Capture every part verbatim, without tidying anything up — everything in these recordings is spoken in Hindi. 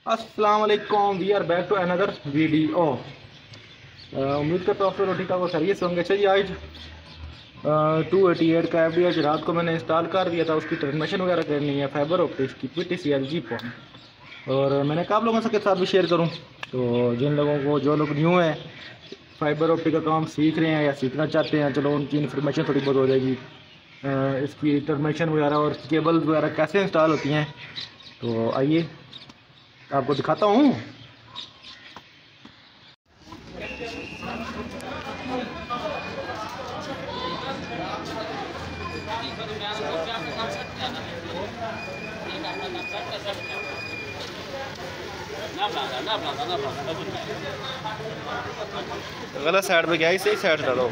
अस्सलाम वालेकुम, we are back to another video. उम्मीद करता हूँ आप रोटी का वो खैरियत से होंगे। चलिए आज टू एटी एट का एफ डी एच रात को मैंने इंस्टॉल कर दिया था। उसकी ट्रांसमिशन वगैरह करनी है, फाइबर ऑप्टिक्स की P T C L G PON, और मैंने कहा आप लोगों के साथ भी शेयर करूँ। तो जिन लोगों को, जो लोग न्यू हैं, फाइबर ऑप्टिक का काम सीख रहे हैं या सीखना चाहते हैं, चलो उनकी इन्फॉर्मेशन थोड़ी बहुत हो जाएगी। uh, इसकी ट्रांसमिशन वगैरह और केबल वगैरह कैसे इंस्टॉल होती हैं। तो आइए आपको दिखाता हूँ। गलत साइड पे गया, सही साइड डालो।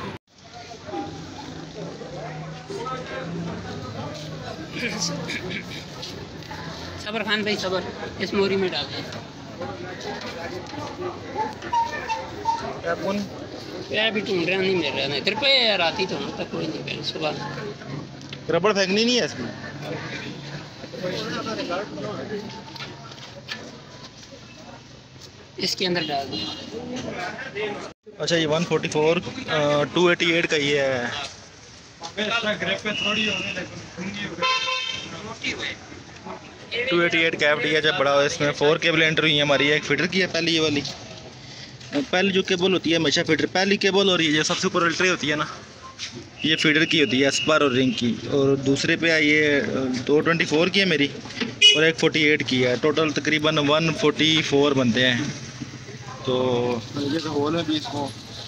सबर खान भाई सबर, इस मोरी में डाल दें। यार भी ढूंढ रहा नहीं मिल रहा ना इधर पे यार, आती तो तक कोई नहीं मिल। सुबह रबड़ फेंकनी नहीं है इसमें। इसके अंदर डाल दें। अच्छा, ये one forty four two eighty eight का ये है। Two eighty eight cap D है जब बड़ा। इसमें फोर केबल एंटर हुई है हमारी। एक फीडर की है पहली, ये वाली पहली जो केबल होती है हमेशा फीडर पहली केबल, और ये जो सबसे ऊपर अल्ट्रे होती है ना, ये फीडर की होती है, स्पर और रिंग की। और दूसरे पे ये दो ट्वेंटी फोर की है मेरी, और एक फोर्टी एट की है। टोटल तकरीबन वन फोर्टी फोर बनते हैं। तो ये होल है भी, इसको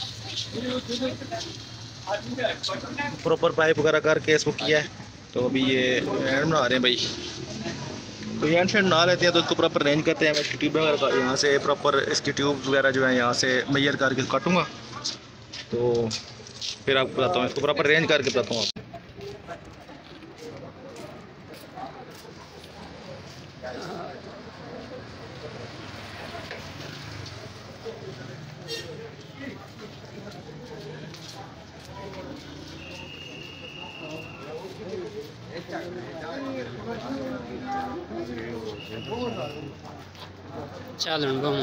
प्रॉपर पाइप वगैरह करके इसको किया है। तो अभी ये एंड बना रहे हैं भाई। तो ये एंड शेड बना लेते हैं, तो इसको प्रॉपर रेंज करते हैं। मैं इसकी ट्यूब वगैरह का यहाँ से प्रॉपर इसकी ट्यूब वगैरह जो है यहाँ से मेजर करके काटूँगा। तो फिर आपको बताता हूँ, इसको प्रॉपर रेंज करके बताता हूँ आप। चल बहु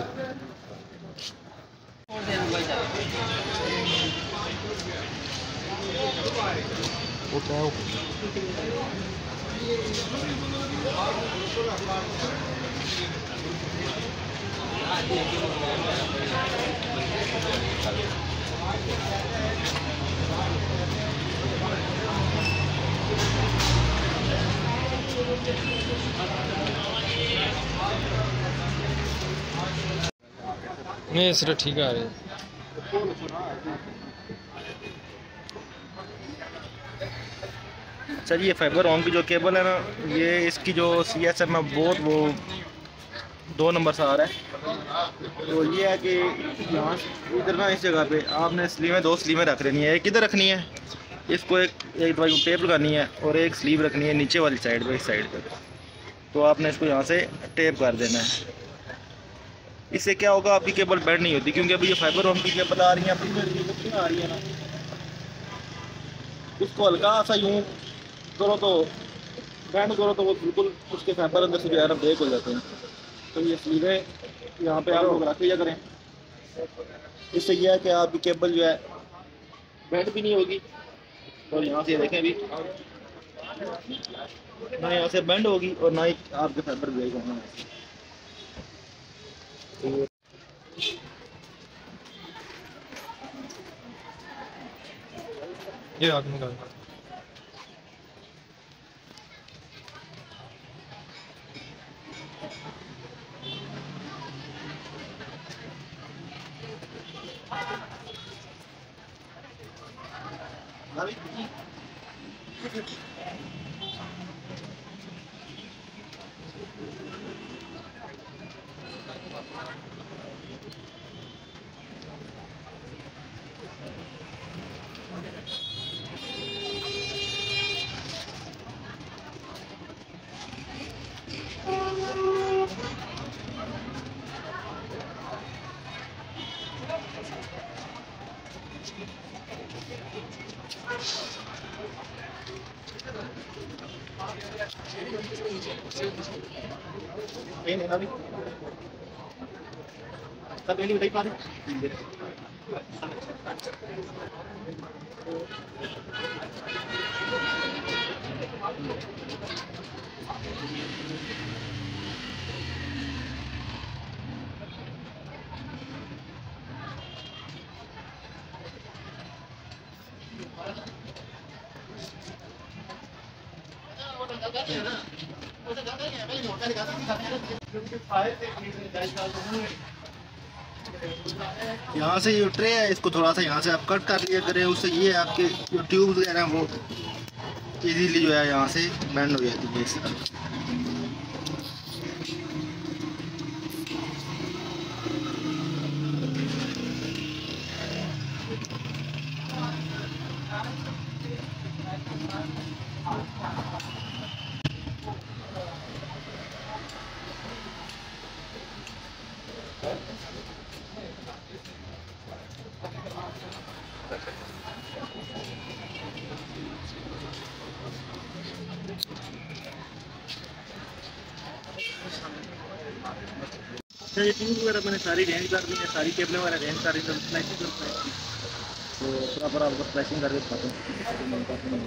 नहीं सिर्फ ठीक आ रही। अच्छा जी, ये फाइबर ऑन की जो केबल है ना, ये इसकी जो सी एस एम है बहुत वो दो नंबर से आ रहा है। तो ये है कि यहाँ इधर ना, इस जगह पे आपने स्लीवें दो स्लीवें रख लेनी है। एक इधर रखनी है, इसको एक एक दवाई टेप लगानी है, और एक स्लीव रखनी है नीचे वाली साइड पे, इस साइड पे। तो आपने इसको यहाँ से टेप कर देना है। इससे क्या होगा, आपकी केबल बेंड नहीं होती, क्योंकि अभी ये फाइबर ऑन की केबल आ रही है अपनी आ रही है ना, उसको हल्का सा यूँ करो तो बैंड करो तो वो बिल्कुल उसके फाइबर अंदर से जो है ना ब्रेक हो जाते हैं। तो ये स्लीवें यहाँ पे आप लोग रख लिया करें। इससे यह है कि आपकी केबल जो है बैंड भी नहीं होगी। और यहाँ से देखें अभी ना यहाँ से बैंड होगी और ना ही आपके फाइबर ब्रेक होना है। ये आदमी का ये लेना भी सब पहले उठाई पा रहे यहाँ से ये ट्रे है, इसको थोड़ा सा यहाँ से आप कट कर लिया करें, उससे ये आपके जो ट्यूब वगैरह हैं वो इजीली जो है यहाँ से बैंड हो जाती है इस तरह। अच्छा, ये ट्यूब वगैरह मैंने सारी रेंज कर दी है, सारी केबलें वगैरह रेंज कर दी है, स्प्लाइसिंग करता है तो प्रॉपर आपको स्प्लाइसिंग करके दिखाता हूँ।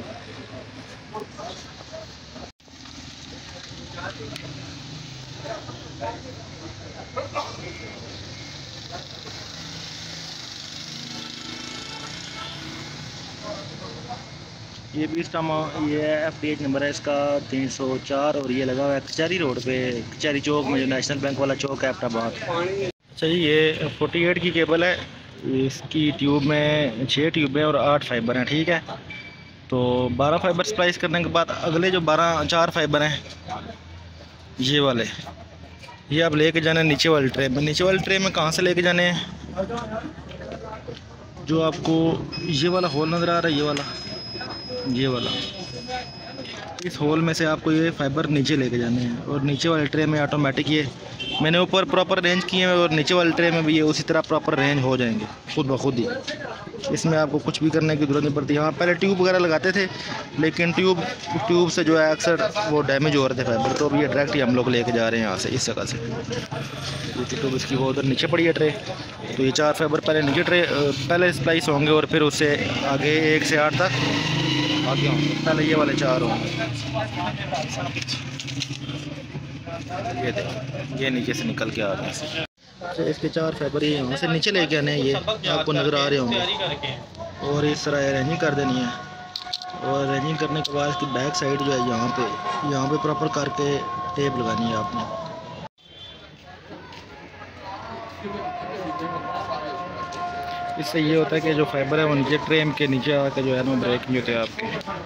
ये भी इसका ये एफ डी एच नंबर है इसका तीन सौ चार और ये लगा हुआ है कचहरी रोड पे, कचहरी चौक में जो नेशनल बैंक वाला चौक है एबटाबाद। अच्छा जी, ये अड़तालीस की केबल है, इसकी ट्यूब में छः ट्यूब हैं और आठ फाइबर हैं, ठीक है। तो बारह फाइबर स्प्लाइस करने के बाद अगले जो बारह चार फाइबर हैं ये वाले, ये आप लेके जाने नीचे वाले ट्रे में। नीचे वाले ट्रे में कहाँ से लेके जाने हैं, जो आपको ये वाला होल नज़र आ रहा है, ये वाला ये वाला इस होल में से आपको ये फाइबर नीचे लेके जाने हैं और नीचे वाले ट्रे में ऑटोमेटिक ये मैंने ऊपर प्रॉपर रेंज किए हैं और नीचे वाले ट्रे में भी ये उसी तरह प्रॉपर रेंज हो जाएंगे खुद ब खुद ही। इसमें आपको कुछ भी करने की ज़रूरत नहीं पड़ती। हाँ, पहले ट्यूब वगैरह लगाते थे लेकिन ट्यूब ट्यूब से जो है अक्सर वो डैमेज हो रहे थे फाइबर, तो अब ये डायरेक्ट ही हम लोग लेके जा रहे हैं यहाँ से इस जगह से। ये ट्यूब इसकी वो उधर नीचे पड़ी है ट्रे, तो ये चार फाइबर पहले नीचे ट्रे पहले स्प्लाइस होंगे और फिर उससे आगे एक से आठ तक आगे होंगे, पहले ये वाले चार होंगे। ये देखिए ये नीचे से निकल के आ रहे हैं। अच्छा, इसके चार फाइबर ये यहाँ से नीचे लेके आने हैं, ये आपको नज़र आ रहे होंगे और इस तरह अरेंजिंग कर देनी है। और अरेंजिंग करने के बाद इसकी बैक साइड जो है यहाँ पे यहाँ पे प्रॉपर करके टेप लगानी है आपने। इससे ये होता है कि जो फाइबर है वो नीचे ट्रेम के नीचे आकर जो है ना ब्रेक नहीं होते आपके।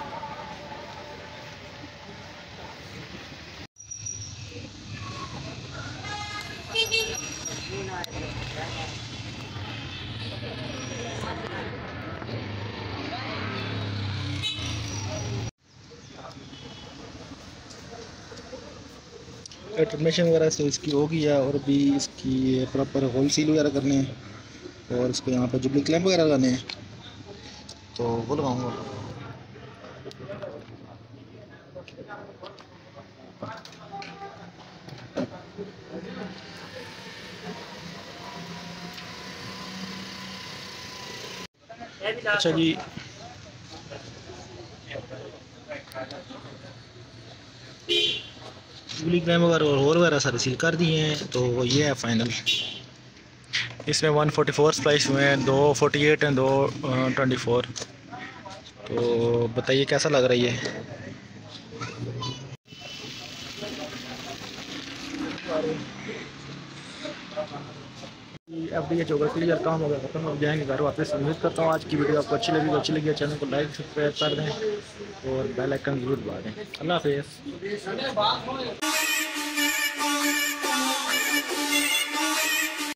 ट्रांसमिशन वगैरह से इसकी हो गई है और भी इसकी प्रॉपर होल सील वगैरह करने हैं और इसको यहाँ पर जुबली क्लैंप वगैरह लगाने हैं, तो वो लगाऊंगा। अच्छा जी, जुबली क्लैंप वगैरह और होल वगैरह सारे सील कर दिए हैं, तो ये है फाइनल। इसमें एक सौ चौवालीस स्प्लाइस हुए हैं, दो अड़तालीस हैं, दो चौबीस। तो बताइए कैसा लग रही है। अब ये चौका क्लियर काम हो गया खत्म, हो जाएंगे घर वापस। उम्मीद करता हूँ आज की वीडियो आपको अच्छी लगी, तो अच्छी लगी चैनल को लाइक सब्सक्राइब कर दें और बेल आइकन जरूर दबा दें। अल्लाह हाफिज़।